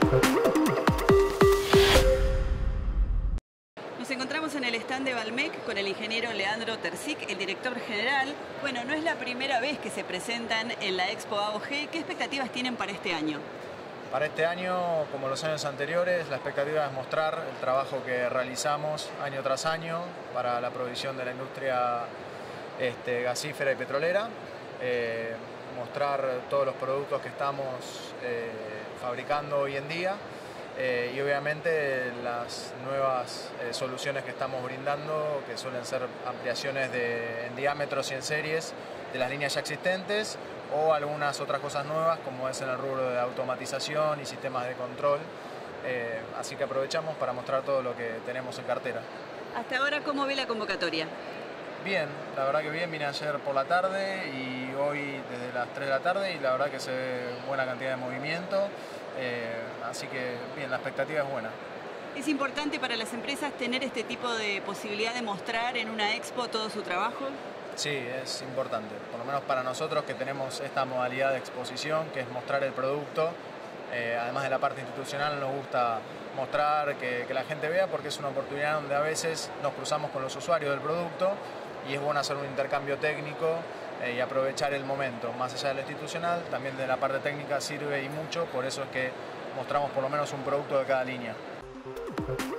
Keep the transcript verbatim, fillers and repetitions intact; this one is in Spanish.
Nos encontramos en el stand de Valmec con el ingeniero Leandro Terzic, el director general. Bueno, no es la primera vez que se presentan en la Expo A O G. ¿Qué expectativas tienen para este año? Para este año, como los años anteriores, la expectativa es mostrar el trabajo que realizamos año tras año para la provisión de la industria este, gasífera y petrolera, eh, mostrar todos los productos que estamos eh, fabricando hoy en día eh, y obviamente las nuevas eh, soluciones que estamos brindando, que suelen ser ampliaciones de, en diámetros y en series de las líneas ya existentes, o algunas otras cosas nuevas como es en el rubro de automatización y sistemas de control. Eh, así que aprovechamos para mostrar todo lo que tenemos en cartera. Hasta ahora, ¿cómo ve la convocatoria? Bien, la verdad que bien, vine ayer por la tarde y hoy desde las tres de la tarde y la verdad que se ve buena cantidad de movimiento, eh, así que bien, la expectativa es buena. ¿Es importante para las empresas tener este tipo de posibilidad de mostrar en una expo todo su trabajo? Sí, es importante, por lo menos para nosotros que tenemos esta modalidad de exposición, que es mostrar el producto. Eh, además de la parte institucional, nos gusta mostrar, que, que la gente vea, porque es una oportunidad donde a veces nos cruzamos con los usuarios del producto y es bueno hacer un intercambio técnico eh, y aprovechar el momento. Más allá de lo institucional, también de la parte técnica sirve y mucho, por eso es que mostramos por lo menos un producto de cada línea.